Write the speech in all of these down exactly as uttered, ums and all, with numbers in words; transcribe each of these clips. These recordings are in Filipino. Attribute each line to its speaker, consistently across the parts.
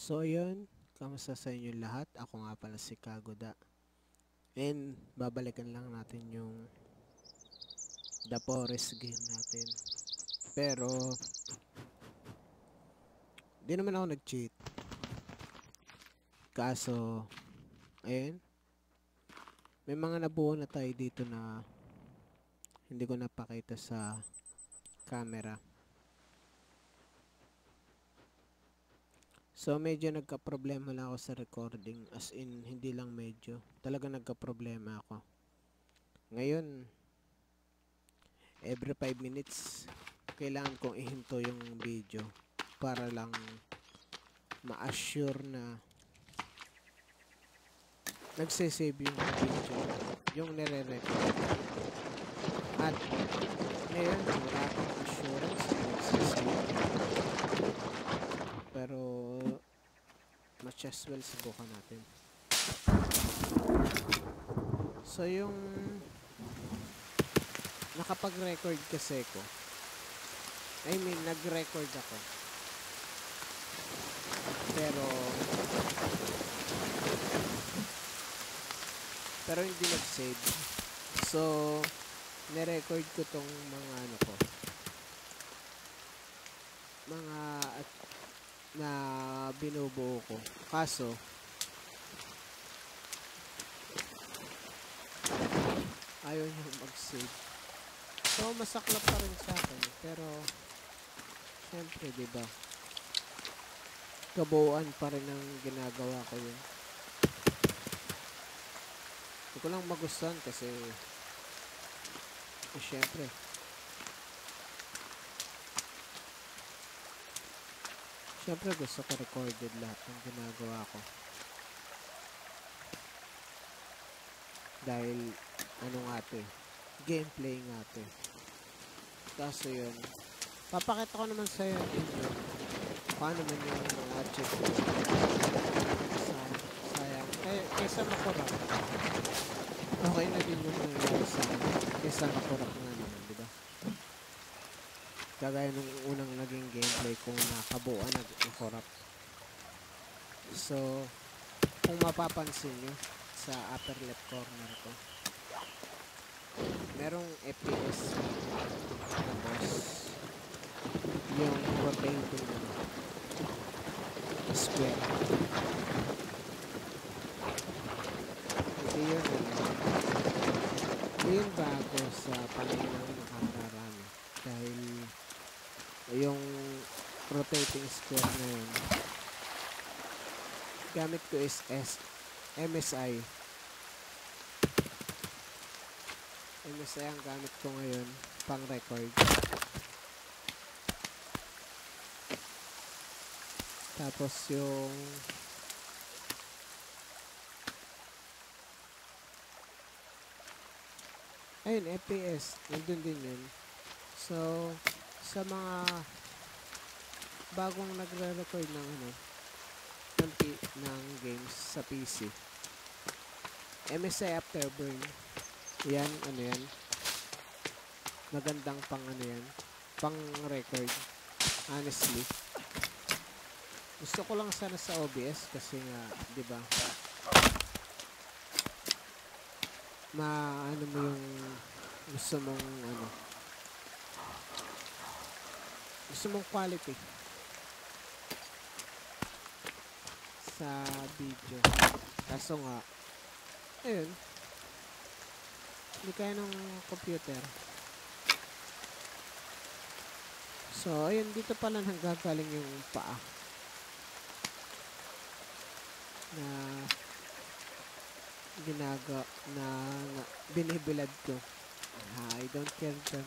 Speaker 1: So yun, kamusta sa inyo lahat? Ako nga pala si Kagoda. And babalikan lang natin yung The Forest game natin. Pero di naman ako nag-cheat. Kaso ayun, may mga nabuo na tayo dito na hindi ko napakita sa camera. So medyo nagka-problema lang ako sa recording, as in hindi lang medyo, talaga nagka-problema ako. Ngayon, every five minutes kailangan kong ihinto yung video para lang ma-assure na nagsisave yung video, yung nire-record. At ngayon, wala akong assurance na nagsisave. Pero much as well, subukan natin. So yung nakapag-record kasi ko, I mean nag-record ako, pero pero hindi nag-save. So nirecord ko tong mga ano ko, mga at na binubuo ko, kaso ayaw niya mag-save. So masaklap pa rin sa akin, pero syempre diba, kabuuan pa rin ang ginagawa ko yun. Hindi ko lang magustuhan kasi eh, syempre syempre gusto ko recorded lahat ng ginagawa ko, dahil ano nga to eh, gameplay nga to eh. Kaso yun, papakita ko naman sa'yo inyo paano man yung mga achievements. Sayang, sayang. Kay, kaysa makurap, okay na din yung nangyari sa akin kaysa makurap nga naman, diba? Kagaya nung unang naging gameplay kung nakabuuan na nakurap. So kung mapapansin nyo sa upper left corner ko, merong F P S na boss, yung rotating na square. Hindi yun hindi yun bago sa panahon ng nakararami, dahil yung rotating square na yun gamit ko is S M S I. M S I ang gamit ko ngayon pang record. Tapos yung ayun, F P S nandun din yun. So sa mga bagong nagre-record ng ano ng, ng games sa P C, M S I Afterburn yan, ano yan, magandang pang ano yan, pang record. Honestly, gusto ko lang sana sa O B S kasi nga, di ba, maano mo yung gusto mong ano, gusto mong quality sa video. Kaso nga, ayun, hindi kaya ng computer. So ayun, dito pala nanggagaling yung paa na ginaga na, na binibilad ko. I don't care them.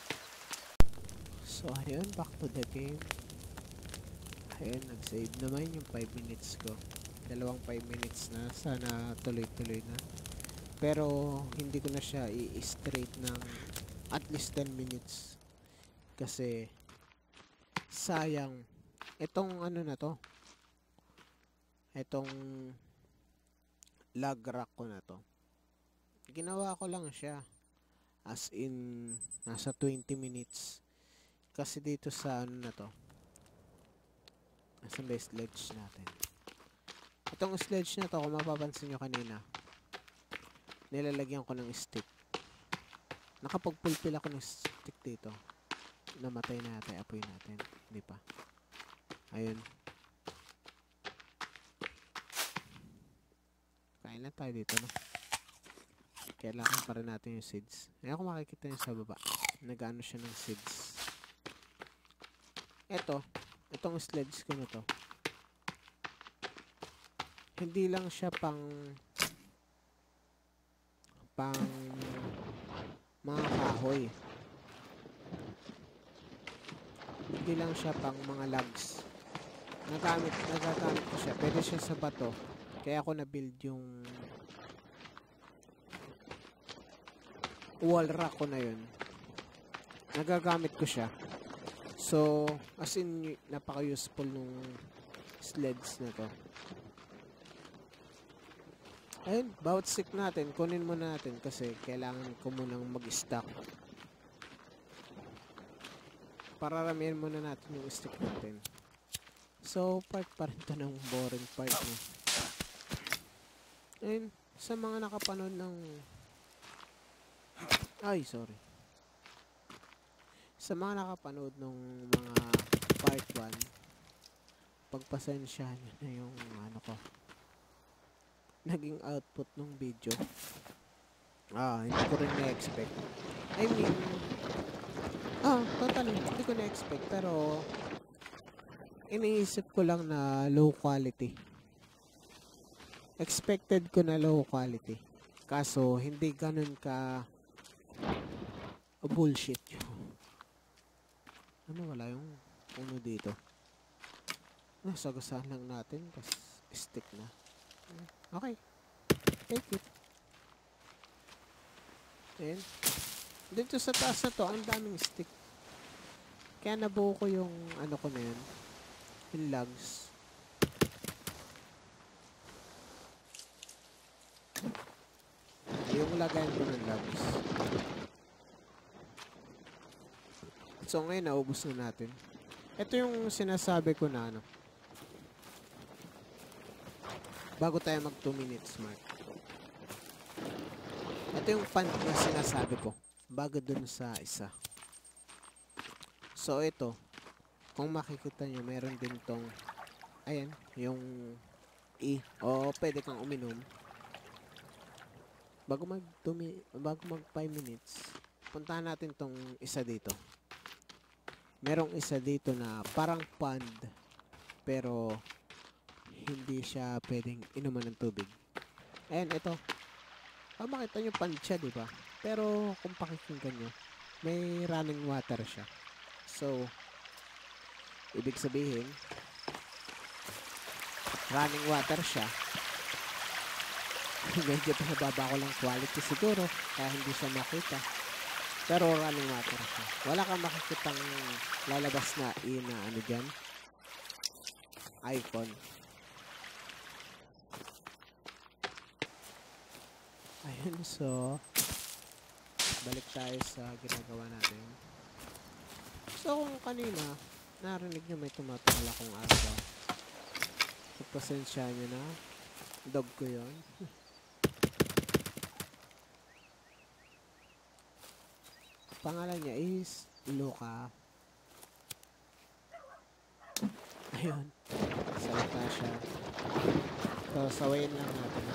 Speaker 1: So ayun, back to the game. Ayun, nag-save naman yung five minutes ko. Dalawang five minutes na. Sana tuloy-tuloy na. Pero hindi ko na siya i-straight ng at least ten minutes. Kasi sayang. Itong ano na to. Itong lag rack ko na to. Ginawa ko lang siya as in nasa twenty minutes. Kasi dito sa ano na to, Asan ba yung sledge natin? Itong sledge na to, kung mapapansin nyo kanina, nilalagyan ko ng stick. Nakapagpulpil ako ng stick dito. Namatay na yata, apoy natin. Hindi pa. Ayun. Kain lang tayo dito, no? Kailangan pa rin natin yung seeds. Ayan, kung makikita nyo sa baba, nag-ano siya ng seeds. Eto, itong sledge ko na to, hindi lang siya pang pang mga kahoy. Hindi lang siya pang mga logs. Nagamit, nagagamit ko siya. Pwede siya sa bato. Kaya ako na-build yung wall rack ko na yun. Nagagamit ko siya. So, as in, napaka-useful nung sleds na to. Ayun, bawat stick natin, kunin muna natin kasi kailangan ko munang mag-stack. Pararamihan muna natin yung stick natin. So, part pa rin to ng boring part niya. Ayun, sa mga nakapanood ng... Ay, sorry. Sa mga nakapanood ng mga part one, pagpasensyahan nyo na yung ano ko, naging output ng video. Ah, hindi ko rin na-expect. I mean, ah, totally, hindi ko na-expect, pero iniisip ko lang na low quality. Expected ko na low quality. Kaso, hindi ganun ka bullshit yun. Ano, wala yung puno dito. Ah, sagasaan lang natin, tas stick na. Okay. Take it. Ayan. Dito sa taas na to, ang daming stick. Kaya nabuo ko yung ano ko na yun. Yung logs. Yung lagayan ko ng logs. So ngayon, naubos na natin. Ito yung sinasabi ko na ano. Bago tayo mag two minutes mark. Ito yung pan na sinasabi ko. Bago dun sa isa. So ito. Kung makikita nyo, meron din tong ayan, yung E. O pwede kang uminom. Bago mag two bago mag five minutes, puntahan natin tong isa dito. Merong isa dito na parang pond. Pero hindi siya pwedeng inuman ng tubig. Ayan, ito. Ah, makita nyo pond siya, diba? Pero kung pakikinggan nyo, may running water siya. So, ibig sabihin, running water siya. Medyo pinababa ko lang quality siguro, kaya hindi siya makita. Pero running water siya. Wala kang makikitang lalabas na i na ano dyan. Icon. Ayun, so balik tayo sa ginagawa natin. So kung kanina narinig nyo may tumatala akong aso, pagpasensya nyo na, dog ko yun. Pangalan niya is Luca. Ayun, salita siya. So sawayin lang natin.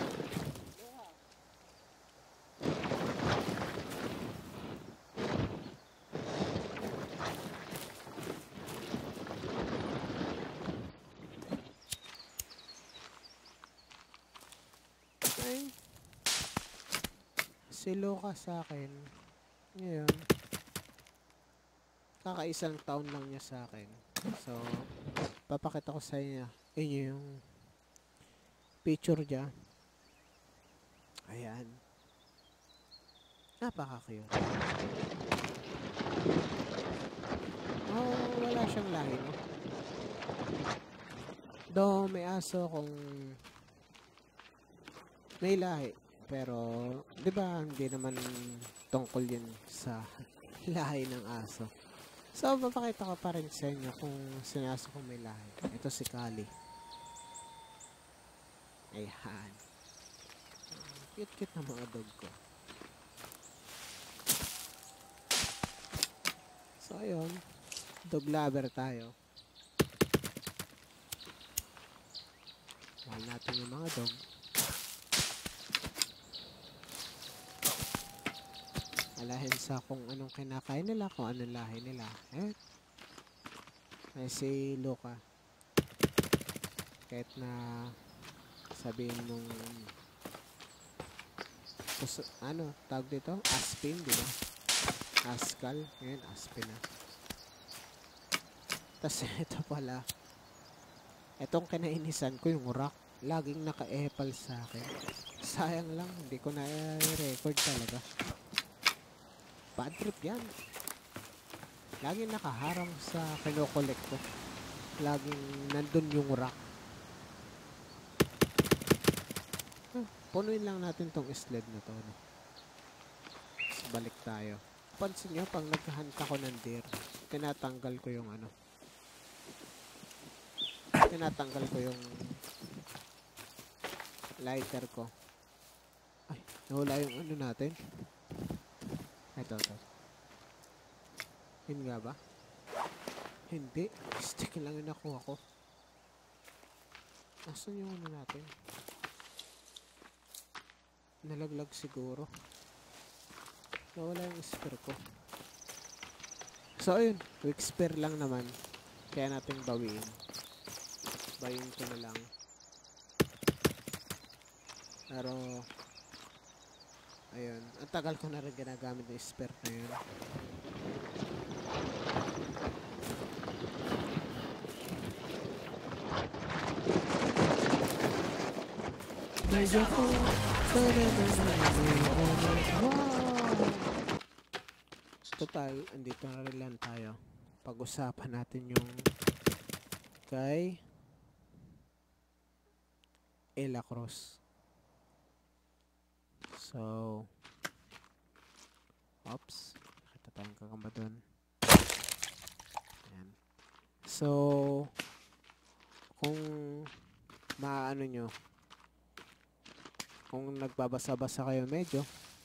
Speaker 1: Si Luca sa akin ngayon, kakaisang taon lang niya sa akin. So papakita ko sa inyo inyo yung picture niya. Ayan, napaka-cute. Oh, wala siyang lahi, no? Though may aso kung may lahi, pero, di ba, hindi naman tungkol yun sa lahi ng aso. So, papakita ko pa rin sa inyo kung sinasa ko may lahi. Ito si Kali. Ayan. Cute-cute na mga dog ko. So, ayun. Dog lover tayo. Mahal natin yung mga dog. Alahin sa kung anong kinakain nila, kung anong lahi nila. Eh, ay si Luca. Kahit na sabihin nung puso, ano, tawag dito? Aspin, di ba? Askal. Ngayon, Aspin na. Tapos ito pala. Itong kinainisan ko yung rock. Laging naka-epal sa akin. Sayang lang, hindi ko na i-record talaga. Bad trip yan. Laging nakaharang sa kinokolekt ko. Laging nandun yung rock. Huh, punuin lang natin tong sled na to. No? Tapos balik tayo. Pansin nyo, pag naghahunt ako ng deer, tinatanggal ko yung ano. Tinatanggal ko yung lighter ko. Ay, nawala yung ano natin. Ito, ito. Yun nga ba? Hindi. Stick lang yung nakuha ko. Asan yung ano natin? Nalaglag siguro. Nawala yung spear ko. So, ayun. Quick spear lang naman. Kaya natin bawiin. Bawiin ko na lang. Pero, ayun. Ang tagal ko na rin ginagamit yung spear na yun. Medyo ko. Total, andito na rin lang tayo. Pag-usapan natin yung kay Ella Cross. So, oops, nakita tayong kakamba dun. Ayan. So, kung maano nyo, kung nagbabasa-basa kayo medyo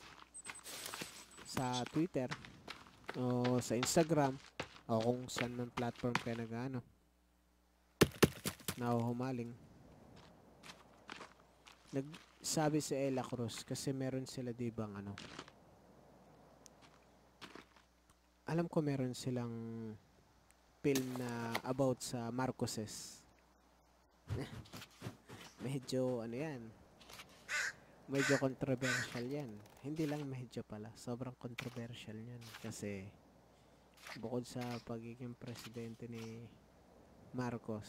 Speaker 1: sa Twitter o sa Instagram o kung saan man platform kayo nag-ano nahuhumaling, nagsabi si Ella Cruz kasi meron sila dibang ano, alam ko meron silang film na about sa Marcoses. Medyo ano yan, medyo controversial yan. Hindi lang medyo pala, sobrang controversial yan kasi bukod sa pagiging presidente ni Marcos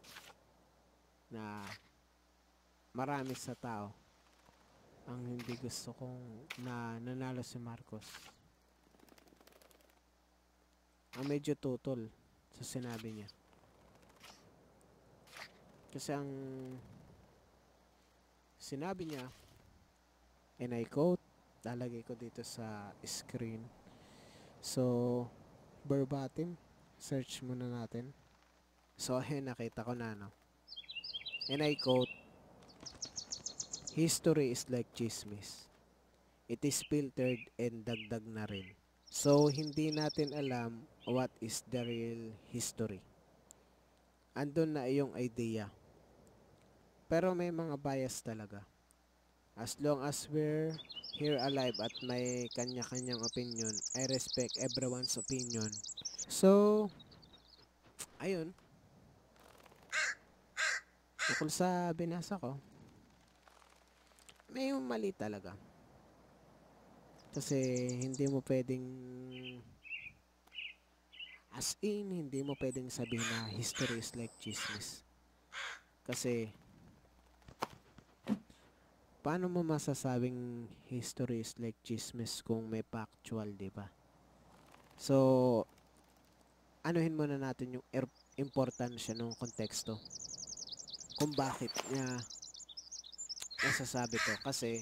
Speaker 1: na marami sa tao ang hindi gusto kong na nanalo si Marcos, ang medyo tutol sa sinabi niya. Kasi ang sinabi niya, and I quote, lalagay ko dito sa screen. So, verbatim, search muna natin. So, ayun, nakita ko na, no? And I quote, "History is like chismis. It is filtered and dagdag na rin. So, hindi natin alam what is the real history. Andun na iyong idea. Pero may mga bias talaga. As long as we're here alive at may kanya-kanyang opinion, I respect everyone's opinion." So, ayun. Tukol sa binasa ko, may mali talaga. Kasi hindi mo pwedeng, as in, hindi mo pwedeng sabihin na history is like chismis. Kasi, paano mo masasabing history is like chismis kung may factual, di ba? So, anuhin muna natin yung er importansya ng konteksto. Kung bakit niya nasasabi to. Kasi,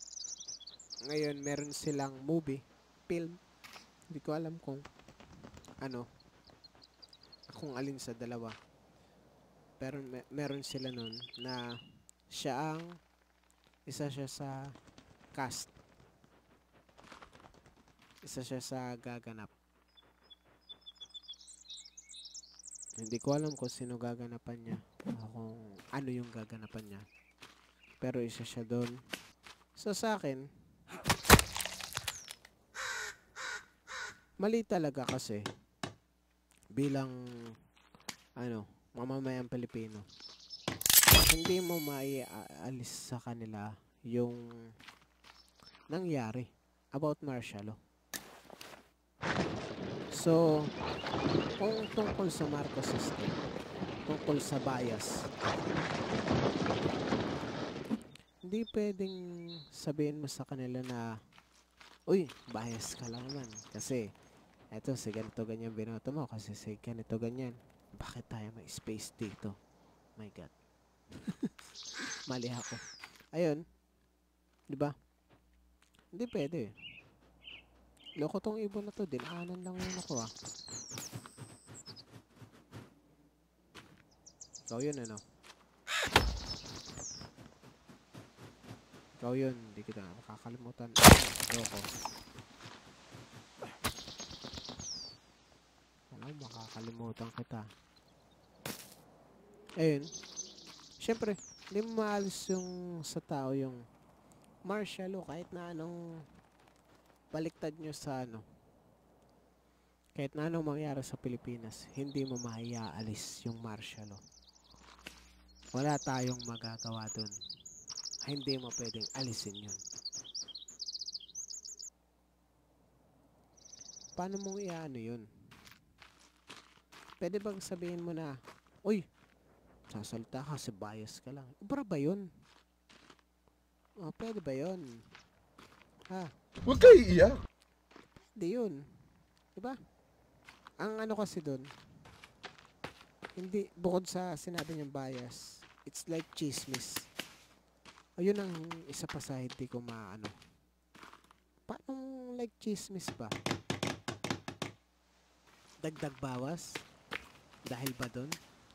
Speaker 1: ngayon meron silang movie, film. Hindi ko alam kung ano, kung alin sa dalawa. Pero me meron sila nun na siya ang isa siya sa cast. Isa siya sa gaganap. Hindi ko alam kung sino gaganapan niya o kung ano yung gaganapan niya. Pero isa siya doon. So sa akin, mali talaga kasi bilang ano, mamamayang Pilipino. Hindi mo maialis sa kanila yung nangyari about martial law. So, kung tungkol sa Marcos system, tungkol sa bias, hindi pwedeng sabihin mo sa kanila na, uy, bias ka lang naman. Kasi, eto, si ganito ganyan binoto mo. Kasi si ganito ganyan. Bakit tayo may space dito? My God. Mali ako. Ayun. Diba? Hindi pwede. Loko tong ibon na to. Dinaanan lang yun ako ah. Ikaw yun ano? Ikaw yun. Hindi kita nakakalimutan. Loko. Alam, makakalimutan kita. Ayun. Siyempre, hindi mo maalis yung sa tao yung martial law kahit na anong baliktad nyo sa ano. Kahit na anong mangyari sa Pilipinas, hindi mo maiaalis yung martial law. Wala tayong magagawa dun. Hindi mo pwedeng alisin yun. Paano mong iaano yun? Pwede bang sabihin mo na, uy, sasalita ka kasi bias ka lang. Ubra ba yun? Oh, pwede ba yun? Ha?
Speaker 2: Huwag kayo iiyak.
Speaker 1: Pwede yun. Diba? Ang ano kasi dun, hindi, bukod sa sinabi niyang bias, it's like chismis. Ayun ang isa pa sa hindi ko maano. Paano like chismis ba? Dagdag bawas? Dahil ba dun?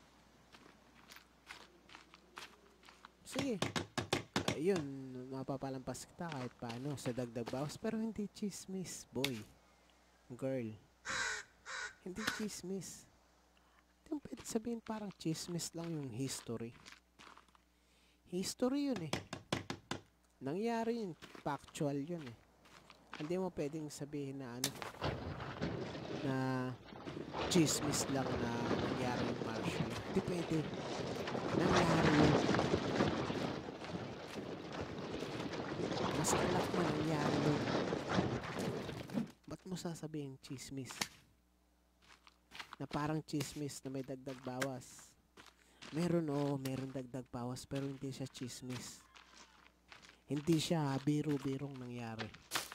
Speaker 1: Sige. Ayun, mapapalampas kita kahit paano sa dagdag bawas. Pero hindi chismis, boy. Girl. Hindi chismis. Hindi mo pwede sabihin parang chismis lang yung history. History yun eh. Nangyari yun. Factual yun eh. Hindi mo pwedeng sabihin na ano, na chismis lang na nangyari yung martial. Hindi pwede. Nangyari yun. Mas kalak man nangyari yun. Ba't mo sasabihin chismis? Na parang chismis na may dagdag bawas. Meron oo, meron dagdag bawas pero hindi siya chismis. Hindi siya biro-birong nangyari.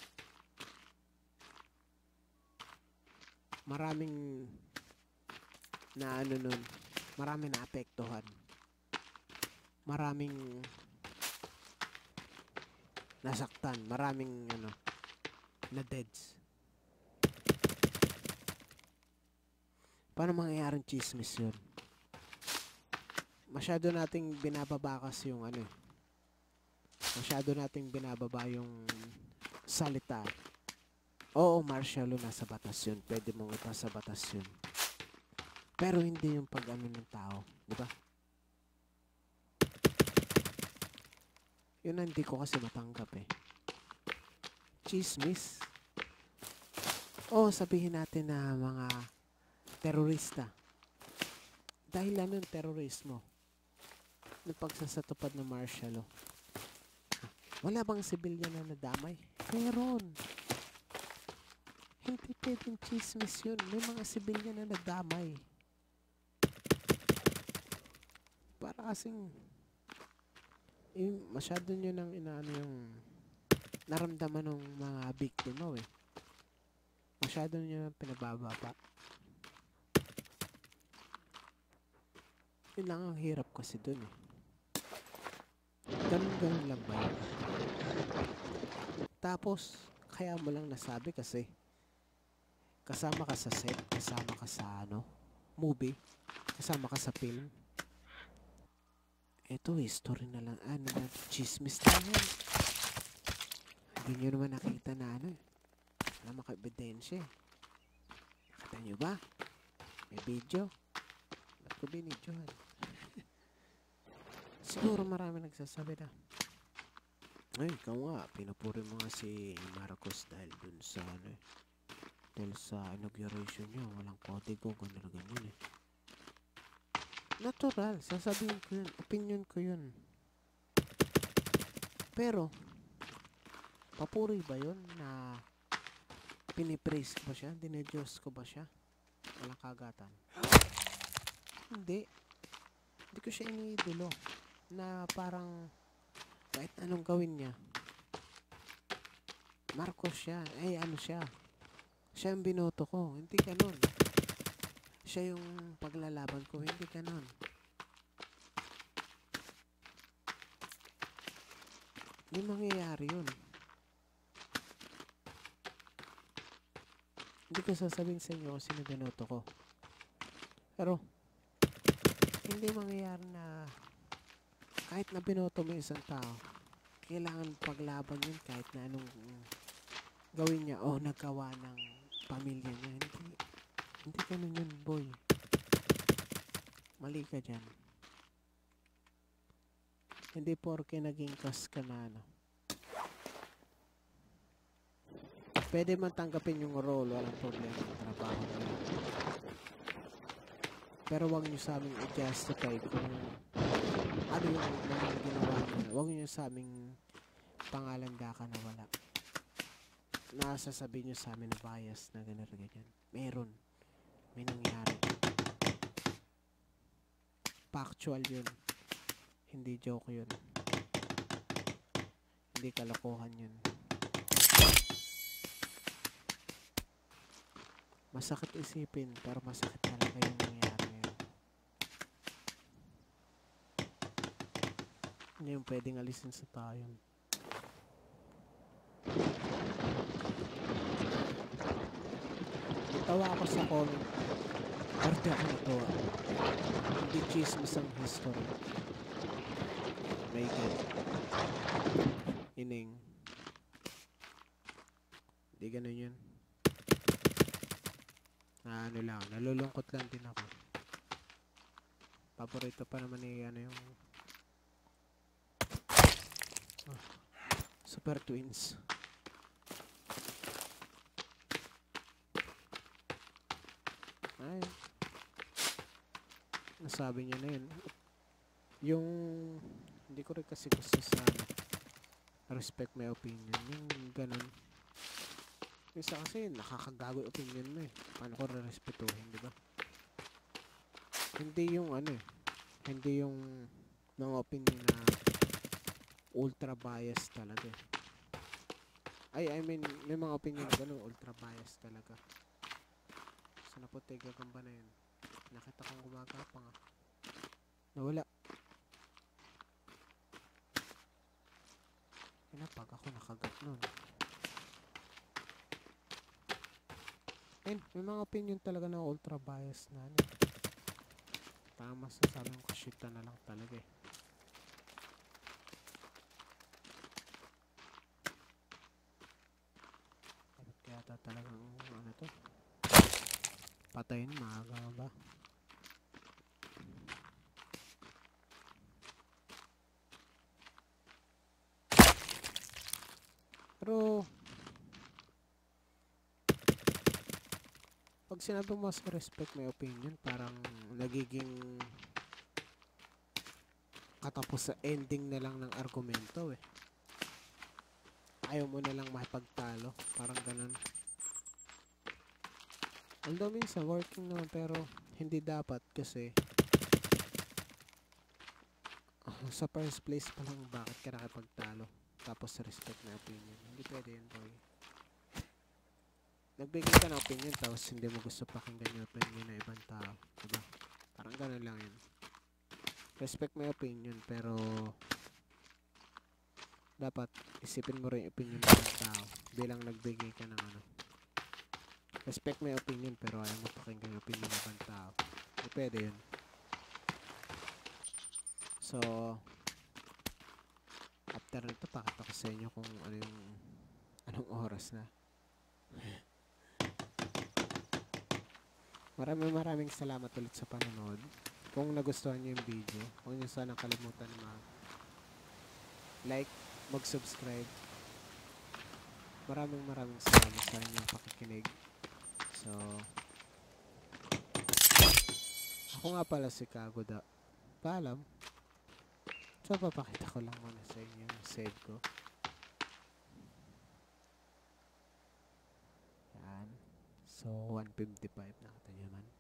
Speaker 1: Maraming na ano nun, maraming naapektuhan. Maraming nasaktan, maraming ano, na deads. Paano mangyayaring chismis yun? Masyado nating binababakas yung ano eh. Masyado nating binababa yung salita. Oo, martial law nasa batas yun. Pwede mong ipasa batas yun. Pero hindi yung pag-ano ng tao. Diba? Yun hindi ko kasi matanggap eh. Chismis. Oo, sabihin natin na mga terorista. Dahil ano yung terorismo? Ng pagsasatupad ng martial law. Wala bang sibilyan na nadamay? Meron. Hindi pwedeng chismis yun. May mga sibilyan na nadamay. Para kasing eh, masyado nyo nang inaano yung naramdaman ng mga biktima eh. Masyado nyo nang pinabababa. Yun lang ang hirap kasi dun eh. Ganun-ganun lang ba yun? Tapos, kaya mo lang nasabi kasi kasama ka sa set, kasama ka sa ano, movie, kasama ka sa film. Ito, history na lang, ano na, chismis na yan. Hindi nyo naman nakita na ano eh. Wala maka-ebidensya eh. Nakita nyo ba? May video. Ba't ko binidyohan? Siguro marami nagsasabi na, ay, ikaw nga, pinupuri mo nga si Marcos dahil dun sa ano eh. Dahil sa inauguration niya, walang kodigo, gano'n na ganyan eh. Natural, sasabihin ko yun, opinion ko yun. Pero, papuri ba yun na pinipraise ko ba siya? Dinediyos ko ba siya? Walang kagatan. Hindi. Hindi ko siya iniidolo. Na parang kahit anong gawin niya, Marcos siya. Ay, ano siya? Siya yung binoto ko. Hindi ganun. Siya yung paglalaban ko. Hindi ganun. Hindi mangyayari yun. Hindi ko sasabihin sa inyo kung sino binoto ko. Pero, hindi mangyayari na kahit na binoto mo isang tao, kailangan paglaban yun kahit na anong gawin niya o nagawa ng pamilya niya. Hindi, hindi ganun yun, boy. Mali ka dyan. Hindi porke naging kas ka na ano. Pwede man tanggapin yung role, walang problema ng trabaho niya. Pero wag nyo sa aming i-justify kung ano yung mga ginawa niya. Wag nyo sa aming pangalanda ka na wala. Nasasabihin nyo sa amin na bias na gano'n ganyan. Meron. May nangyari. Factual yun. Hindi joke yun. Hindi kalokohan yun. Masakit isipin, pero masakit talaga yung nangyari ngayon. Hindi yung pwedeng alisin sa tayo. Tawa ako sa comment. Arte ako natuwa. Hindi chismis ang history. May gan. Ining. Hindi ganun yun. Na ano lang, nalulungkot lang din ako. Paborito pa naman ni ano yung oh, Super Twins. Ay, nasabi niya na yun. Yung hindi ko rin kasi gusto sa respect my opinion, yung ganun. Isa kasi nakakagago yung opinion mo eh. Paano ko re-respetuhin, di ba? Hindi yung ano eh. Hindi yung mga opinion na ultra bias talaga eh. Ay, I mean, may mga opinion na gano'n, ultra bias talaga. Sa naputi, gagamba na yun. Nakita kong gumagapang ah. Nawala. Pinapag ako nakagat nun. And may mga opinion talaga na ultra bias na ano. Parang masasabi ko shit na lang talaga eh. Dapat kaya ta talagang ano to? Patayin, maaga ba? Pero pag sinabi mo mas respect my opinion, parang nagiging katapos sa ending na lang ng argumento eh. Ayaw mo na lang makipagtalo, parang ganun. Although minsan working naman, pero hindi dapat kasi uh, sa first place pa lang bakit ka nakipagtalo tapos respect my opinion. Hindi pwede yun, boy. Nagbigay ka ng opinion tapos hindi mo gusto pakinggan yung opinion ng ibang tao, diba? Parang gano'n lang yun. Respect my opinion, pero dapat isipin mo rin yung opinion ng ibang tao bilang nagbigay ka ng ano, Respect my opinion, pero ayaw mo pakinggan yung opinion ng ibang tao. Hindi pwede yun. So, after nito, pakita ko sa inyo kung ano yung, anong oras na. Maraming maraming salamat ulit sa panonood. Kung nagustuhan nyo yung video, huwag nyo sana kalimutan mag like, mag-subscribe. Maraming maraming salamat sa inyong pakikinig. So, ako nga pala si Kagoda. Paalam. So, papakita ko lang muna sa inyo yung save ko. Yan. So, one fifty-five. Nakita nyo naman.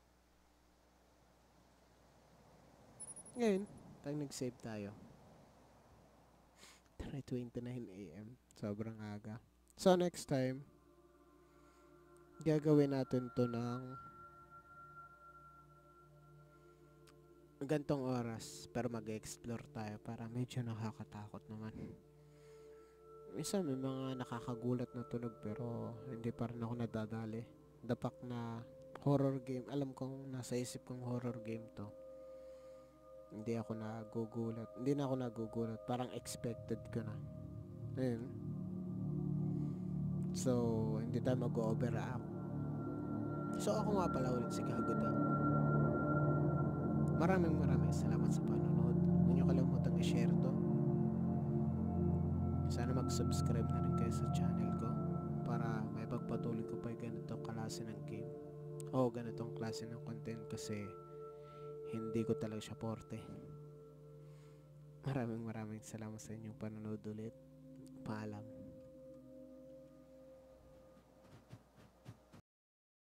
Speaker 1: Ngayon, pag nag-save tayo. three twenty-nine a m Sobrang aga. So, next time, gagawin natin to ng gantong oras, pero mag-explore tayo para medyo nakakatakot naman. Minsan may mga nakakagulat na tunog pero hindi pa rin ako nadadali. Dapak na horror game, alam kong nasa isip kong horror game to. Hindi ako nagugulat. Hindi na ako nagugulat, parang expected ko na. Ayun. So, hindi tayo mag-overreact. So, ako nga pala ulit si Kagoda. Maraming maraming salamat sa panonood. Huwag niyo kalimutang i-share to. Sana mag-subscribe na rin kayo sa channel ko para may pagpatuloy ko pa yung ganitong klase ng game o ganitong klase ng content kasi hindi ko talaga siya porte. Maraming maraming salamat sa inyong panonood ulit. Paalam.